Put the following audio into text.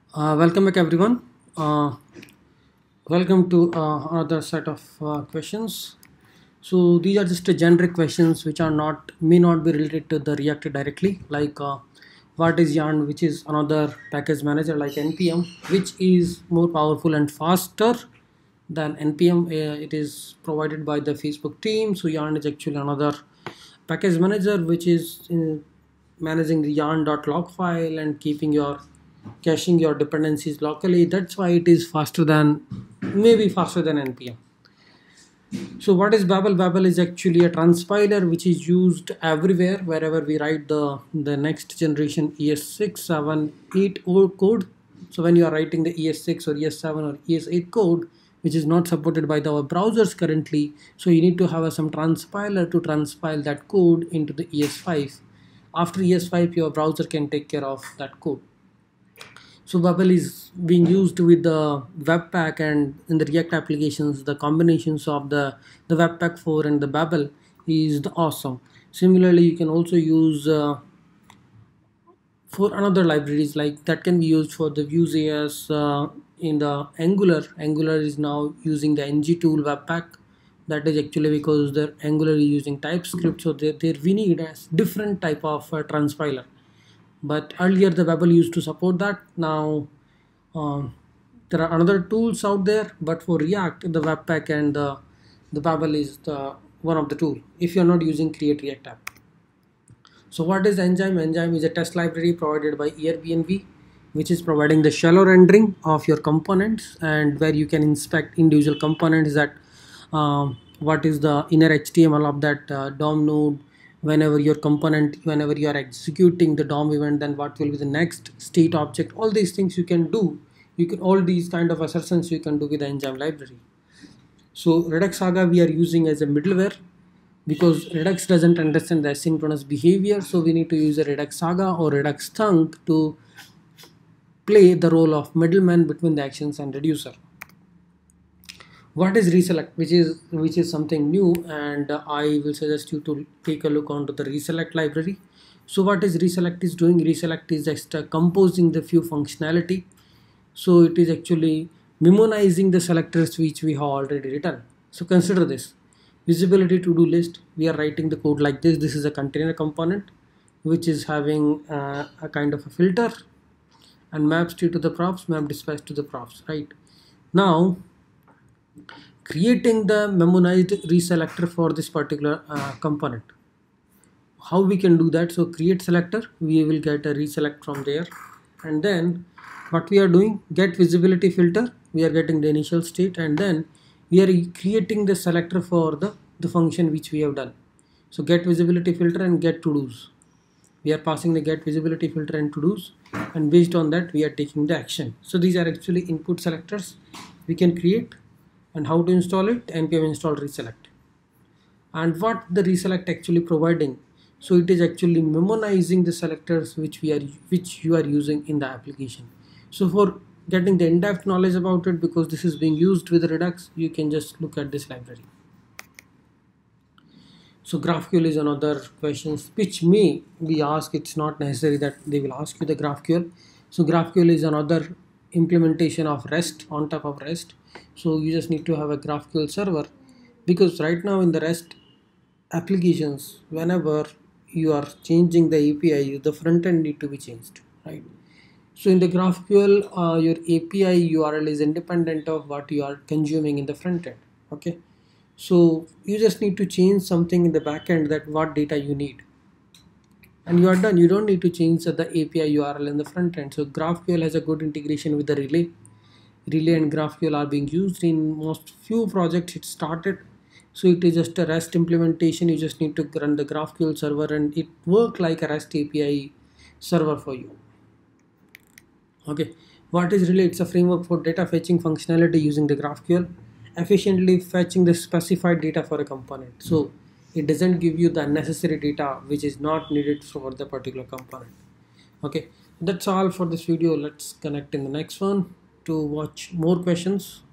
Welcome back, everyone. Welcome to another set of questions. So these are just generic questions which are not may not be related to the React directly, like what is Yarn, which is another package manager like npm, which is more powerful and faster than npm. It is provided by the Facebook team. So Yarn is actually another package manager which is managing the yarn.log file and keeping your caching your dependencies locally. That's why it is faster than, maybe faster than npm. So what is Babel? Babel is actually a transpiler which is used everywhere wherever we write the next generation ES6, 7, 8 old code. So when you are writing the ES6 or ES7 or ES8 code, which is not supported by our browsers currently, so you need to have some transpiler to transpile that code into the ES5. After ES5, your browser can take care of that code. So Babel is being used with the Webpack, and in the React applications, the combinations of the Webpack 4 and the Babel is awesome. Similarly, you can also use for another libraries like that can be used for the Vue.js in the Angular. Angular is now using the ng tool Webpack. That is actually because the Angular is using TypeScript, so there we need a different type of transpiler. But earlier the Babel used to support that. Now there are another tools out there, but for React the Webpack and the Babel is the one of the tool if you're not using Create React app. So what is Enzyme? Enzyme is a test library provided by Airbnb, which is providing the shallow rendering of your components, and where you can inspect individual components, that what is the inner HTML of that DOM node. Whenever you are executing the DOM event, then what will be the next state object. All these things you can do. All these kind of assertions you can do with the Enzyme library. So Redux Saga we are using as a middleware, because Redux doesn't understand the asynchronous behavior, so we need to use a Redux Saga or Redux Thunk to play the role of middleman between the actions and reducer. What is reselect, which is something new, and I will suggest you to take a look onto the reselect library. So what is reselect is doing? Reselect is just composing the few functionality. So it is actually memoizing the selectors which we have already written. So consider this visibility to-do list. We are writing the code like this. This is a container component which is having a kind of a filter and map state to the props, map dispatch to the props. Right now, creating the memoized reselector for this particular component. How we can do that? So create selector, we will get a reselect from there, and then what we are doing, get visibility filter, we are getting the initial state, and then we are creating the selector for the function which we have done. So get visibility filter and get to-dos. We are passing the get visibility filter and to-dos, and based on that we are taking the action. So these are actually input selectors we can create. And how to install it? npm install reselect. And what the reselect actually providing? So it is actually memoizing the selectors which you are using in the application. So for getting the in-depth knowledge about it, because this is being used with Redux, you can just look at this library. So GraphQL is another question which may be asked. It's not necessary that they will ask you the GraphQL. So GraphQL is another implementation of REST on top of REST. So you just need to have a GraphQL server, because right now in the REST applications, whenever you are changing the API, the front end need to be changed, right? So in the GraphQL, your API URL is independent of what you are consuming in the front end. Okay, so you just need to change something in the back end, that what data you need, and you are done. You don't need to change the API URL in the front end. So GraphQL has a good integration with the Relay. Relay and GraphQL are being used in most few projects. It started, so it is just a REST implementation. You just need to run the GraphQL server and it work like a REST API server for you. Okay, what is Relay? It's a framework for data fetching functionality using the GraphQL, efficiently fetching the specified data for a component. So it doesn't give you the unnecessary data which is not needed for the particular component. Okay, that's all for this video. Let's connect in the next one to watch more questions.